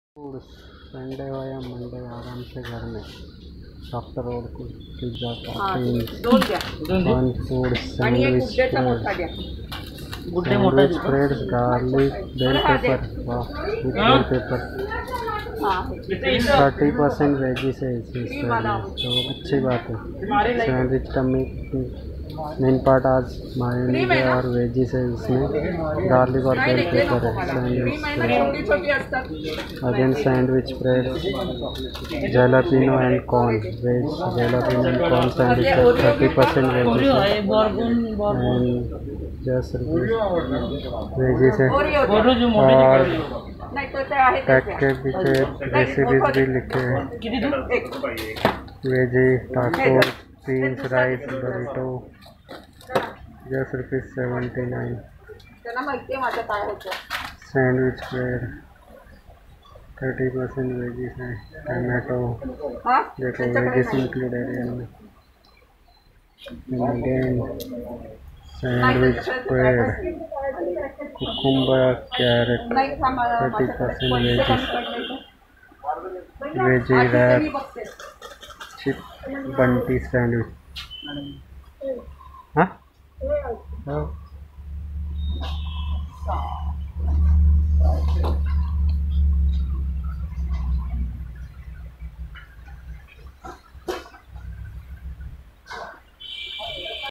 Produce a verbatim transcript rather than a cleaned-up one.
Sunday हो या Monday आराम से घर में डॉक्टर रोड को pizza one food sandwich sandwich breads garlic bell pepper bell pepper thirty percent veggies है इसमें तो अच्छी बात है। सैंडविच का मेन पार्ट आज मायोनीज है और वेजिस है, इसमें गार्लिक और बेल पेपर है। Sandwich again sandwich bread jalapeno and corn veg jalapeno and corn sandwich है थर्टी परसेंट वेजिस है एंड दस वेजिस है और पैक के पीछे रेसिपीज भी लिखे हैं। Veggie taco beans rice burrito दस rupees seventy nine. Sandwich bread thirty percent veggies है। टमाटो देखो वेजिस इंक्लूडेड है इनमें। Again sandwich bread cucumber carrot thirty percent veggies veggie wrap chip बंटी सैंडविच। हाँ